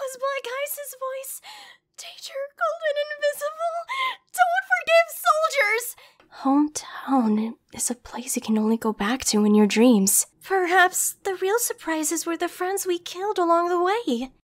was Black Ice's voice. Teacher, cold and invisible. Don't forgive soldiers! Hometown is a place you can only go back to in your dreams. Perhaps the real surprises were the friends we killed along the way.